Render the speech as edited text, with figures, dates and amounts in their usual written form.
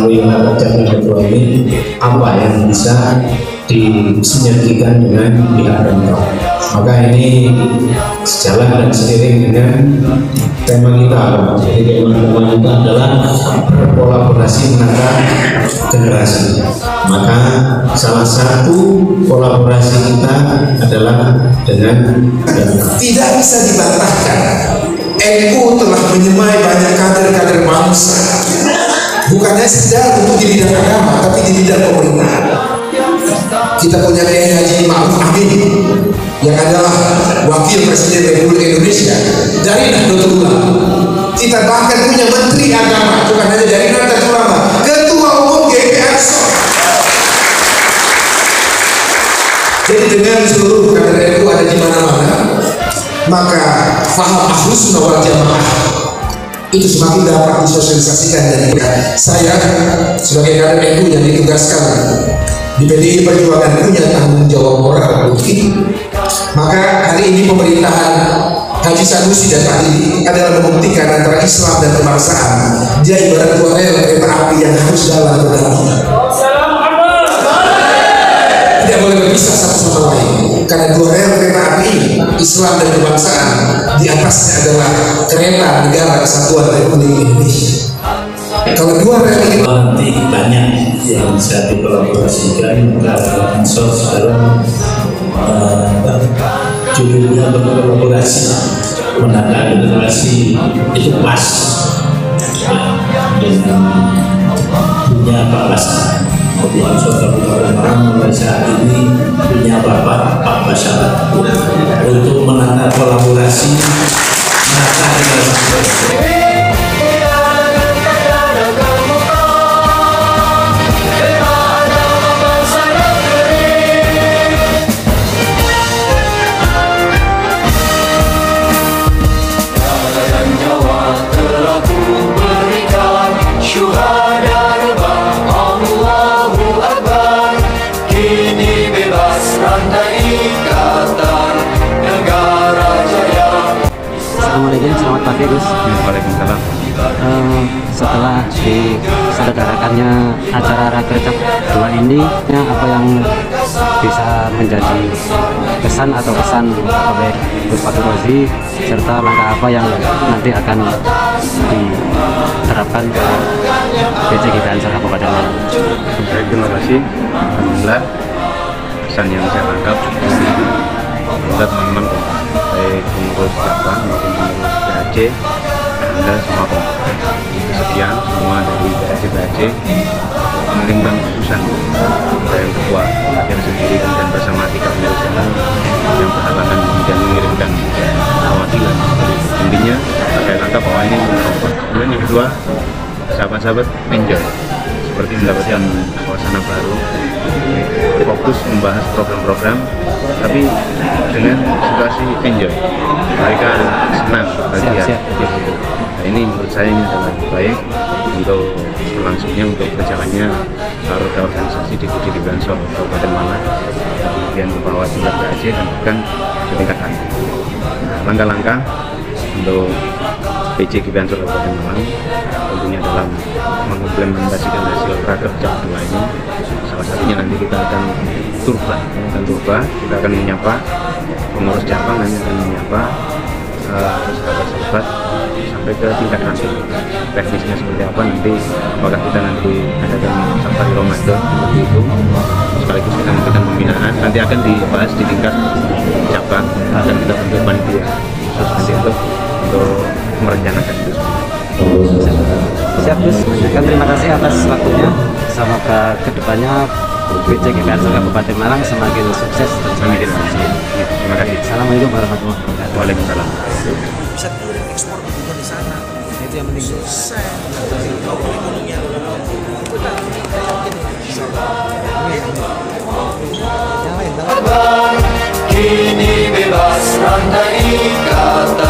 melalui kerja ketua ini apa yang bisa disinergikan dengan pihak Pemprov. Maka ini sejalan dan seiring dengan tema kita. Jadi tema kita adalah berkolaborasi menata generasi. Maka salah satu kolaborasi kita adalah dengan tidak bisa dibantahkan. NU telah menyemai banyak kader-kader bangsa, bukannya sekedar untuk di bidang agama, tapi di bidang pemerintahan. Kita punya Kiai Haji Ma'ruf Amin yang adalah Wakil Presiden Republik Indonesia dari Nahdlatul Ulama. Kita bahkan punya Menteri Agama, bukan hanya dari Nahdlatul Ulama, Ketua Umum GPR. Jadi dengan seluruh kader NU ada di mana-mana, maka faham Ahlus Sunnah wal Jamaah itu semakin dapat disosialisasikan. Dan saya sebagai kader NU yang ditugaskan di PDI Perjuangan punya tanggung jawab moral bukti. Maka hari ini pemerintahan Haji Sanusi dan Pak Didi adalah membuktikan antara Islam dan kebangsaan. Dia ibarat dua rel kereta api yang harus jalan berdampingan. Tidak boleh berpisah satu sama lain, karena dua rel kereta api Islam dan kebangsaan, di atasnya adalah kereta negara kesatuan Republik Indonesia. Kalau dua rel ini nanti banyak yang bisa dikolaborasikan, maka ansor sekarang judulnya berkolaborasi menata generasi itu pas dengan punya Pak Basar. Jadi ansor Kabupaten Malang mulai saat ini punya Bapak Pak Basar untuk menata kolaborasi menata generasi. Assalamualaikum, selamat pagi Gus. Waalaikumsalam. Setelah diselenggarakannya acara Rakercap 2 ini, apa yang bisa menjadi kesan atau pesan oleh Gus Fatur Razi, serta langkah apa yang nanti akan diterapkan ke PCGP Ansor Kabupaten Malang? Baik, terima kasih. Alhamdulillah, pesan yang saya tangkap, alhamdulillah teman-teman baik pengurus cabang maupun pengurus PAC, alhamdulillah semua kesekian semua dari PAC mengirimkan khususan yang ketua yang sendiri dan bersama 3 pengurus yang berhalangan dan mengirimkan perwakilan. Intinya saya tangkap bahwa ini kemudian yang kedua, sahabat-sahabat enjoy seperti mendapatkan suasana baru, fokus membahas program-program tapi dengan situasi enjoy, mereka senang bahagia. Nah, ini menurut saya ini adalah baik untuk berlangsungnya, untuk berjalannya roda organisasi di PCGP Ansor Kabupaten Malang, kemudian ke bawah tingkat PAC dan bahkan ke tingkat KAD. Langkah-langkah untuk PCGP Ansor Kabupaten Malang tentunya dalam mengimplementasikan hasil Rakercap 2 ini, salah satunya nanti kita akan turba, kita akan menyapa pengurus cabang, nanti akan menyapa sahabat-sahabat sampai ke tingkat nanti. Teknisnya seperti apa nanti, apakah kita nanti adakan safari Ramadan seperti itu, sekaligus kita memberikan pembinaan, nanti akan dibahas di tingkat cabang, akan kita bentuk panitia khusus nanti untuk merencanakan itu. Siap Gus, terima kasih atas waktunya. Semoga kedepannya PCGP Ansor Kabupaten Malang semakin sukses dan semakin maju. Terima kasih. Assalamualaikum warahmatullahi wabarakatuh. Waalaikumsalam. bisa kirim ekspor juga di sana. Itu yang penting. Sukses. Ekonominya kini bebas rantai kata.